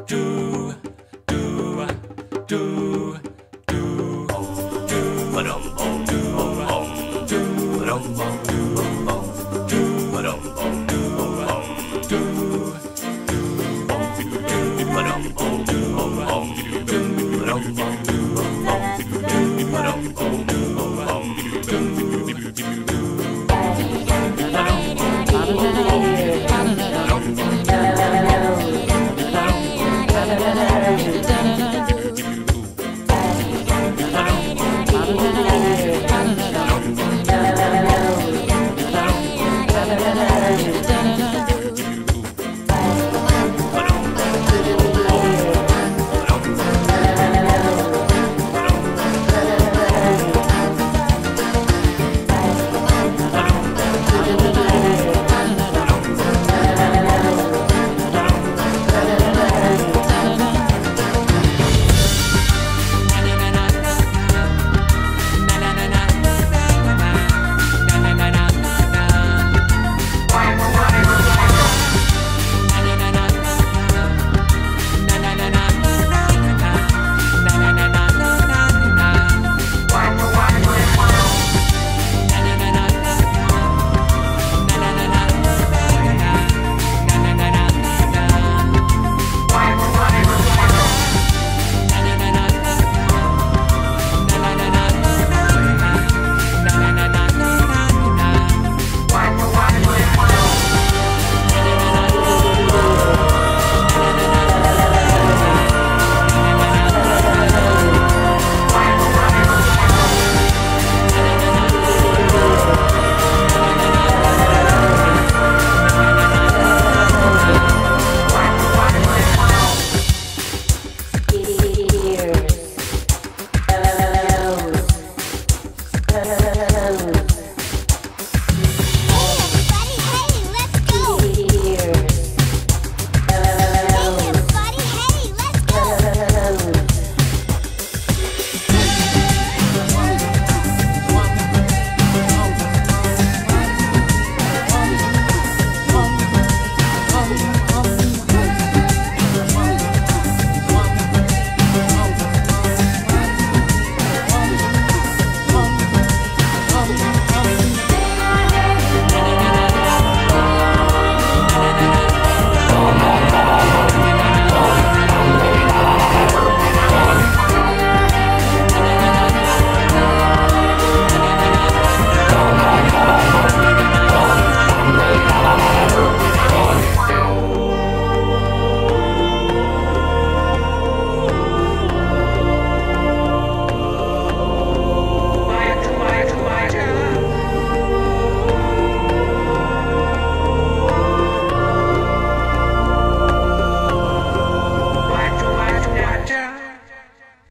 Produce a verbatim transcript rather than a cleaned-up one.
do, do, do, do, do, ba-dum, bum, bum, bum, do, ba-dum, bum, bum, bum, do, ba-dum, bum, bum, bum, do, do, ba-dum, bum, bum, bum, do, ba-dum, bum, bum, bum, do, ba-dum, bum, bum, bum, do,